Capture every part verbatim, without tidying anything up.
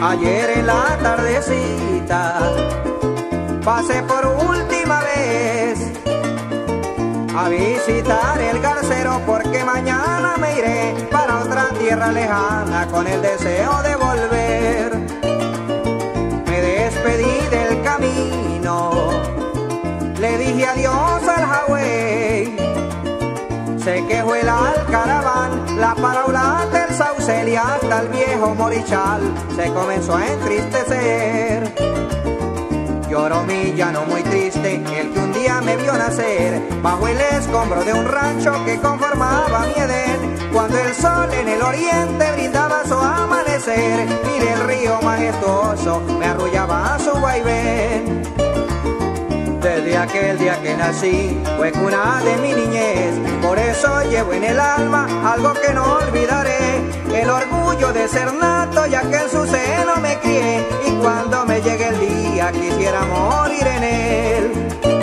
Ayer en la tardecita pasé por última vez a visitar el Garcero, porque mañana me iré para otra tierra lejana con el deseo de volver. Me despedí del camino, le dije adiós al Hawái. Se quejó el Alcaraván, la Paraula del Saucel y hasta el viejo Morichal se comenzó a entristecer. Lloró mi llano muy triste, el que un día me vio nacer bajo el escombro de un rancho que conformaba mi Edén, cuando el sol en el oriente brindaba su amanecer y del río majestuoso me arrullaba su vaivén. Desde aquel día que nací fue cuna de mi niñez, por eso llevo en el alma algo que no olvidaré, el orgullo de ser nato ya que en su seno me crié, y cuando me llegue el día quisiera morir en él.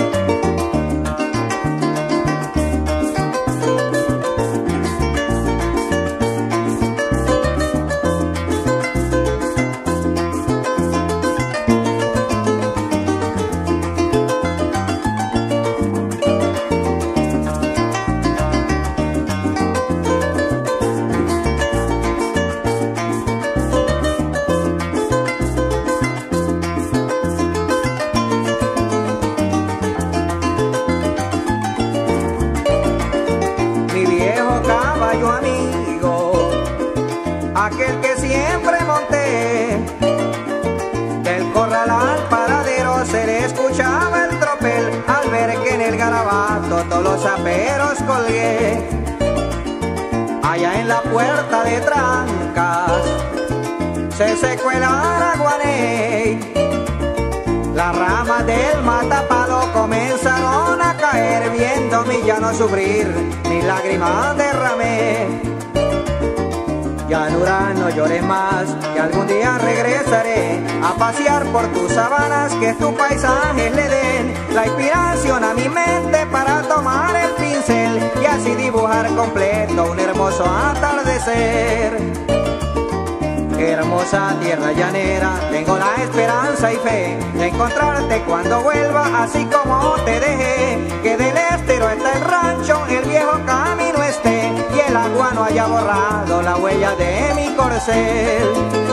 Aquel que siempre monté, del corral al paradero se le escuchaba el tropel, al ver que en el garabato todos los aperos colgué. Allá en la puerta de Trancas se secó el araguaney, las ramas del matapalo comenzaron a caer, viendo mi llano sufrir, mis lágrimas derramé. Llanura, no llores más, que algún día regresaré a pasear por tus sabanas, que tu paisaje le den la inspiración a mi mente para tomar el pincel y así dibujar completo un hermoso atardecer. Hermosa tierra llanera, tengo la esperanza y fe de encontrarte cuando vuelva, así como te dejé, que del estero está el rancho, el viejo camino esté, y el agua no haya borrado la huella de mi corcel.